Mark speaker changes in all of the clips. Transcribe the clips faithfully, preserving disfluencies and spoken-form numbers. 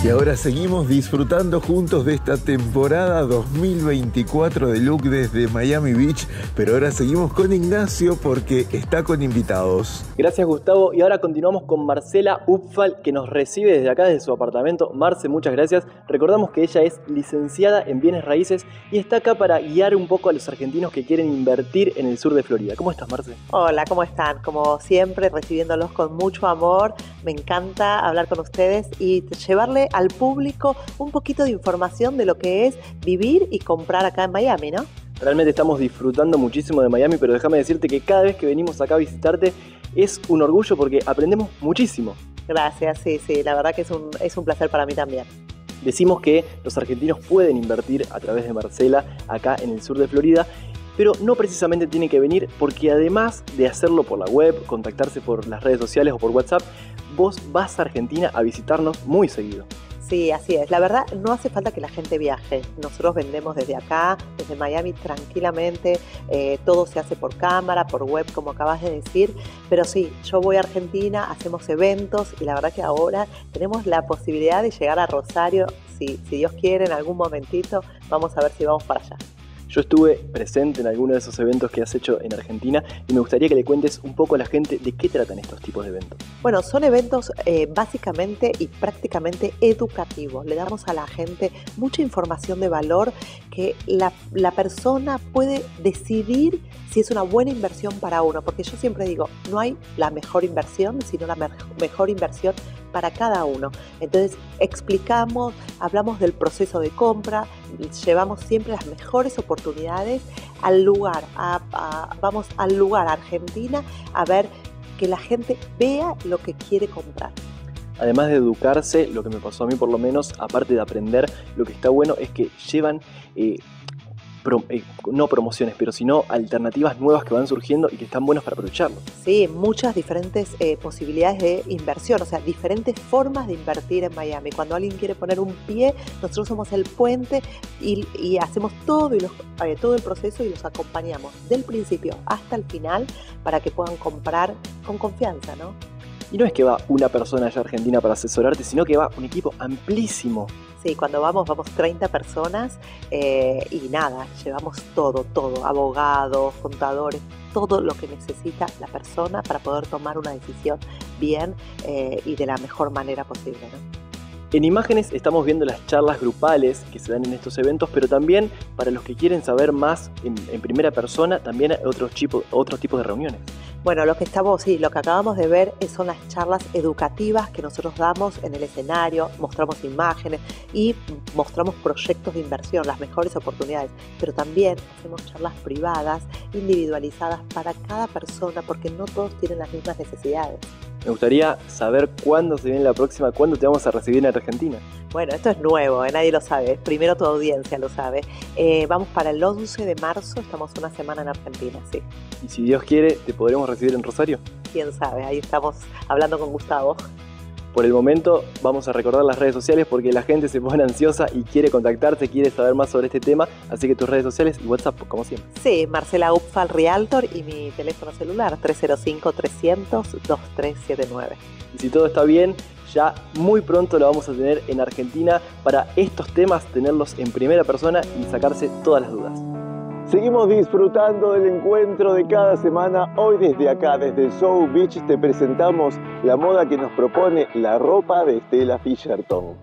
Speaker 1: Y ahora seguimos disfrutando juntos de esta temporada dos mil veinticuatro de Look desde Miami Beach, pero ahora seguimos con Ignacio porque está con invitados.
Speaker 2: Gracias, Gustavo, y ahora continuamos con Marcela Upfal, que nos recibe desde acá, desde su apartamento. Marce, muchas gracias. Recordamos que ella es licenciada en bienes raíces y está acá para guiar un poco a los argentinos que quieren invertir en el sur de Florida. ¿Cómo estás, Marce?
Speaker 3: Hola, ¿cómo están? Como siempre, recibiéndolos con mucho amor. Me encanta hablar con ustedes y llevarle al público un poquito de información de lo que es vivir y comprar acá en Miami, ¿no?
Speaker 2: Realmente estamos disfrutando muchísimo de Miami, pero déjame decirte que cada vez que venimos acá a visitarte es un orgullo porque aprendemos muchísimo.
Speaker 3: Gracias, sí, sí, la verdad que es un, es un placer para mí también.
Speaker 2: Decimos que los argentinos pueden invertir a través de Marcela acá en el sur de Florida, pero no precisamente tienen que venir porque además de hacerlo por la web, contactarse por las redes sociales o por WhatsApp, vos vas a Argentina a visitarnos muy seguido.
Speaker 3: Sí, así es. La verdad, no hace falta que la gente viaje. Nosotros vendemos desde acá, desde Miami, tranquilamente. Eh, todo se hace por cámara, por web, como acabas de decir. Pero sí, yo voy a Argentina, hacemos eventos y la verdad que ahora tenemos la posibilidad de llegar a Rosario. Si, si Dios quiere, en algún momentito, vamos a ver si vamos para allá.
Speaker 2: Yo estuve presente en alguno de esos eventos que has hecho en Argentina y me gustaría que le cuentes un poco a la gente de qué tratan estos tipos de eventos.
Speaker 3: Bueno, son eventos eh, básicamente y prácticamente educativos. Le damos a la gente mucha información de valor que la, la persona puede decidir si es una buena inversión para uno. Porque yo siempre digo, no hay la mejor inversión, sino la me- mejor inversión para cada uno. Entonces explicamos, hablamos del proceso de compra, llevamos siempre las mejores oportunidades al lugar, a, a, vamos al lugar, a Argentina, a ver que la gente vea lo que quiere comprar.
Speaker 2: Además de educarse, lo que me pasó a mí por lo menos, aparte de aprender, lo que está bueno es que llevan eh, Pro, eh, no promociones, pero sino alternativas nuevas que van surgiendo y que están buenas para aprovecharlo.
Speaker 3: Sí, muchas diferentes eh, posibilidades de inversión, o sea, diferentes formas de invertir en Miami. Cuando alguien quiere poner un pie, nosotros somos el puente y, y hacemos todo, y los, eh, todo el proceso y los acompañamos del principio hasta el final para que puedan comprar con confianza, ¿no?
Speaker 2: Y no es que va una persona allá a Argentina para asesorarte, sino que va un equipo amplísimo.
Speaker 3: Sí, cuando vamos, vamos treinta personas eh, y nada, llevamos todo, todo, abogados, contadores, todo lo que necesita la persona para poder tomar una decisión bien eh, y de la mejor manera posible, ¿no?
Speaker 2: En imágenes estamos viendo las charlas grupales que se dan en estos eventos, pero también para los que quieren saber más en, en primera persona, también hay otros, tipo, otros tipos de reuniones.
Speaker 3: Bueno, lo que estamos, sí, lo que acabamos de ver son las charlas educativas que nosotros damos en el escenario, mostramos imágenes y mostramos proyectos de inversión, las mejores oportunidades, pero también hacemos charlas privadas, individualizadas para cada persona, porque no todos tienen las mismas necesidades.
Speaker 2: Me gustaría saber cuándo se viene la próxima, cuándo te vamos a recibir en Argentina.
Speaker 3: Bueno, esto es nuevo, ¿eh? Nadie lo sabe, primero tu audiencia lo sabe. Eh, vamos para el once de marzo, estamos una semana en Argentina, sí.
Speaker 2: Y si Dios quiere, ¿te podremos recibir en Rosario?
Speaker 3: Quién sabe, ahí estamos hablando con Gustavo.
Speaker 2: Por el momento vamos a recordar las redes sociales porque la gente se pone ansiosa y quiere contactarte, quiere saber más sobre este tema, así que tus redes sociales y WhatsApp, como siempre.
Speaker 3: Sí, Marcela Upfal Realtor y mi teléfono celular tres cero cinco, trescientos, veintitrés setenta y nueve.
Speaker 2: Y si todo está bien, ya muy pronto lo vamos a tener en Argentina para estos temas, tenerlos en primera persona y sacarse todas las dudas.
Speaker 1: Seguimos disfrutando del encuentro de cada semana. Hoy desde acá, desde South Beach, te presentamos la moda que nos propone la ropa de Stella Fisherton.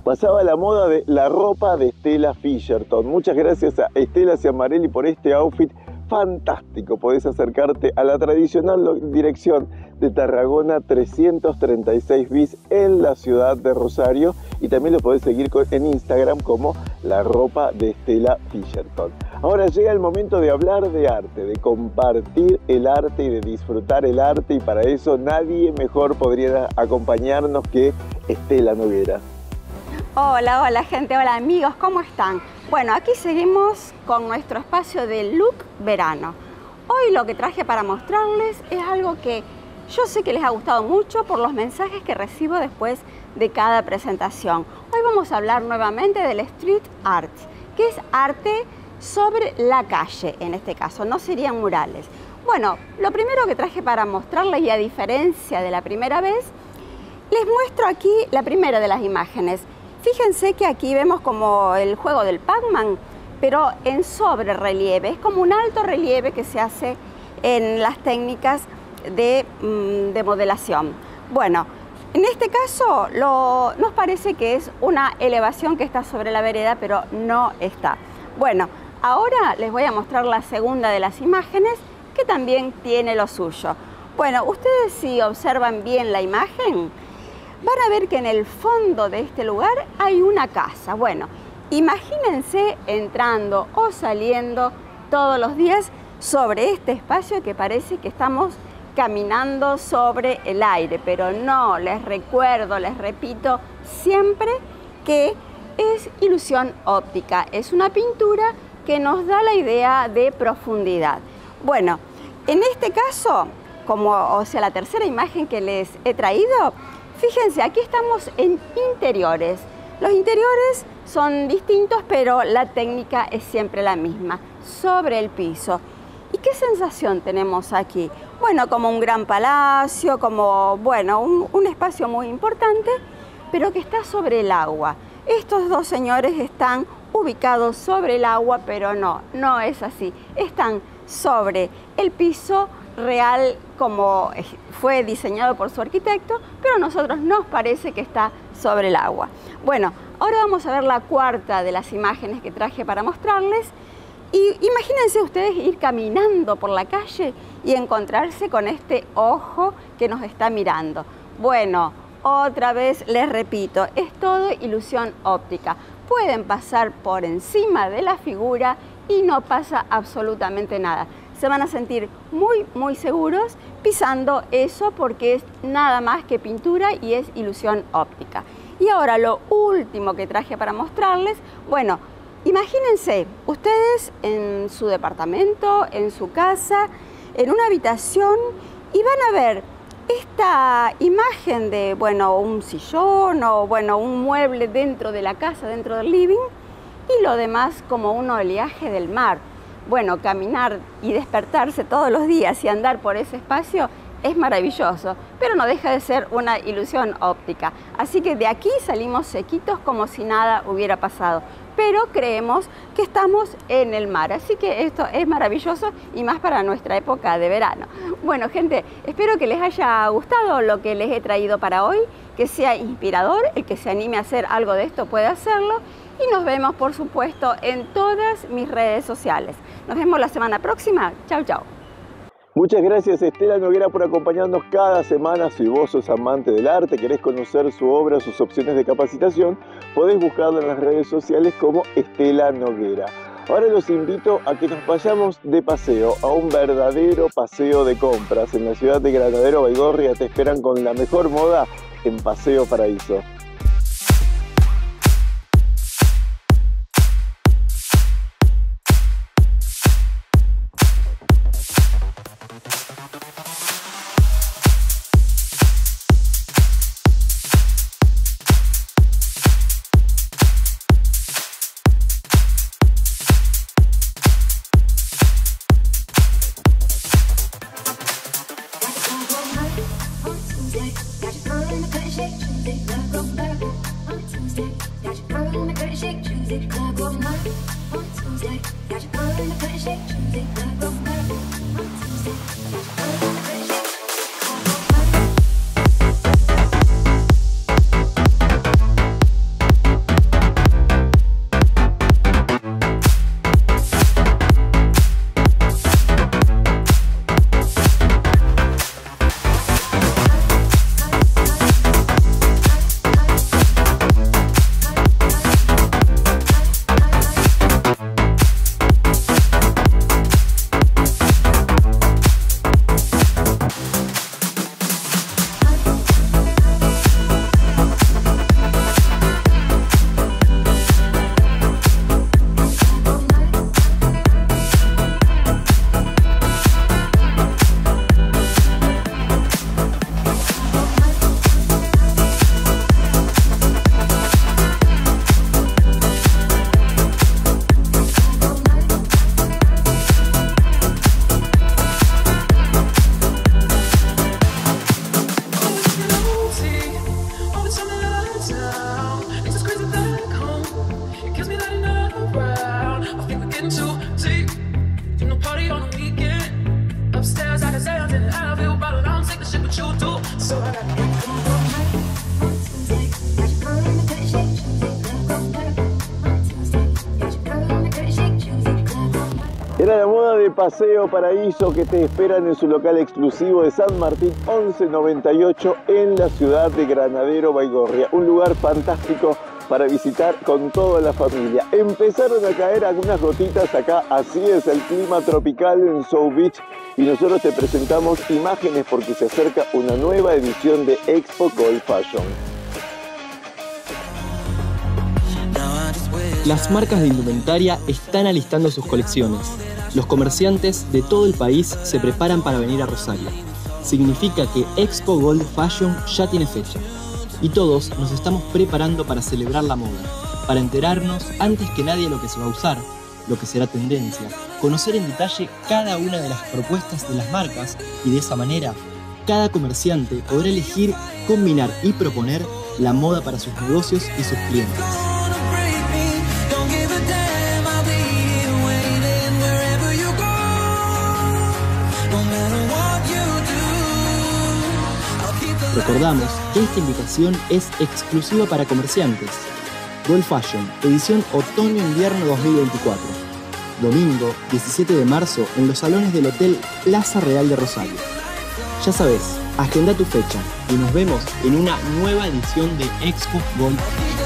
Speaker 1: pasaba la moda de la ropa de Stella Fisherton. Muchas gracias a Estela Ciamarelli por este outfit fantástico. Podés acercarte a la tradicional dirección de Tarragona trescientos treinta y seis bis en la ciudad de Rosario, y también lo podés seguir en Instagram como la ropa de Stella Fisherton. Ahora llega el momento de hablar de arte, de compartir el arte y de disfrutar el arte, y para eso nadie mejor podría acompañarnos que Estela Noguera.
Speaker 4: Hola, hola gente, hola amigos, ¿cómo están? Bueno, aquí seguimos con nuestro espacio de look verano. Hoy lo que traje para mostrarles es algo que yo sé que les ha gustado mucho por los mensajes que recibo después de cada presentación. Hoy vamos a hablar nuevamente del street art, que es arte sobre la calle, en este caso, no serían murales. Bueno, lo primero que traje para mostrarles, y a diferencia de la primera vez, les muestro aquí la primera de las imágenes. Fíjense que aquí vemos como el juego del Pac-Man, pero en sobre relieve. Es como un alto relieve que se hace en las técnicas de, de modelación. Bueno, en este caso lo, nos parece que es una elevación que está sobre la vereda, pero no está. Bueno, ahora les voy a mostrar la segunda de las imágenes, que también tiene lo suyo. Bueno, ustedes si observan bien la imagen, van a ver que en el fondo de este lugar hay una casa. Bueno, imagínense entrando o saliendo todos los días sobre este espacio que parece que estamos caminando sobre el aire, pero no, les recuerdo, les repito siempre que es ilusión óptica, es una pintura que nos da la idea de profundidad. Bueno, en este caso, como o sea la tercera imagen que les he traído, fíjense, aquí estamos en interiores. Los interiores son distintos, pero la técnica es siempre la misma, sobre el piso. ¿Y qué sensación tenemos aquí? Bueno, como un gran palacio, como, bueno, un, un espacio muy importante, pero que está sobre el agua. Estos dos señores están ubicados sobre el agua, pero no, no es así. Están sobre el piso real como fue diseñado por su arquitecto, pero a nosotros nos parece que está sobre el agua. Bueno, ahora vamos a ver la cuarta de las imágenes que traje para mostrarles. Y imagínense ustedes ir caminando por la calle y encontrarse con este ojo que nos está mirando. Bueno, otra vez les repito, es todo ilusión óptica. Pueden pasar por encima de la figura y no pasa absolutamente nada. Se van a sentir muy, muy seguros pisando eso, porque es nada más que pintura y es ilusión óptica. Y ahora lo último que traje para mostrarles, bueno, imagínense ustedes en su departamento, en su casa, en una habitación, y van a ver esta imagen de, bueno, un sillón o, bueno, un mueble dentro de la casa, dentro del living, y lo demás como un oleaje del mar. Bueno, caminar y despertarse todos los días y andar por ese espacio es maravilloso, pero no deja de ser una ilusión óptica. Así que de aquí salimos sequitos como si nada hubiera pasado, pero creemos que estamos en el mar. Así que esto es maravilloso, y más para nuestra época de verano. Bueno, gente, espero que les haya gustado lo que les he traído para hoy, que sea inspirador. El que se anime a hacer algo de esto puede hacerlo. Y nos vemos, por supuesto, en todas mis redes sociales. Nos vemos la semana próxima. Chau, chau.
Speaker 1: Muchas gracias, Estela Noguera, por acompañarnos cada semana. Si vos sos amante del arte, querés conocer su obra, sus opciones de capacitación, podés buscarla en las redes sociales como Estela Noguera. Ahora los invito a que nos vayamos de paseo, a un verdadero paseo de compras. En la ciudad de Granadero Baigorria te esperan con la mejor moda en Paseo Paraíso.
Speaker 5: Got your phone in the cut, shake, shake, let go.
Speaker 1: de Paseo Paraíso que te esperan en su local exclusivo de San Martín once noventa y ocho en la ciudad de Granadero Baigorria. Un lugar fantástico para visitar con toda la familia. Empezaron a caer algunas gotitas acá, así es el clima tropical en South Beach, y nosotros te presentamos imágenes porque se acerca una nueva edición de Expo Gold Fashion.
Speaker 2: Las marcas de indumentaria están alistando sus colecciones. Los comerciantes de todo el país se preparan para venir a Rosario. Significa que Expo Gold Fashion ya tiene fecha. Y todos nos estamos preparando para celebrar la moda, para enterarnos antes que nadie lo que se va a usar, lo que será tendencia, conocer en detalle cada una de las propuestas de las marcas y de esa manera, cada comerciante podrá elegir, combinar y proponer la moda para sus negocios y sus clientes. Recordamos que esta invitación es exclusiva para comerciantes. Gold Fashion, edición Otoño-Invierno dos mil veinticuatro. Domingo diecisiete de marzo en los salones del Hotel Plaza Real de Rosario. Ya sabes, agenda tu fecha y nos vemos en una nueva edición de Expo Gold Fashion.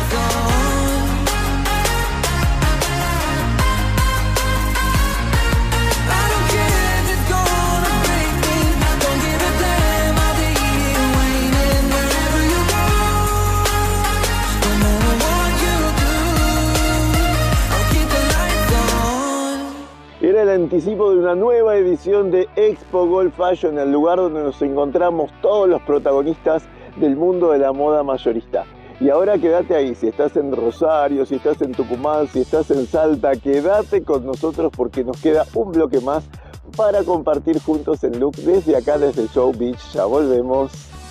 Speaker 1: Era el anticipo de una nueva edición de Expo Gold Fashion, el lugar donde nos encontramos todos los protagonistas del mundo de la moda mayorista. Y ahora quédate ahí, si estás en Rosario, si estás en Tucumán, si estás en Salta, quédate con nosotros porque nos queda un bloque más para compartir juntos el look desde acá, desde South Beach. Ya volvemos.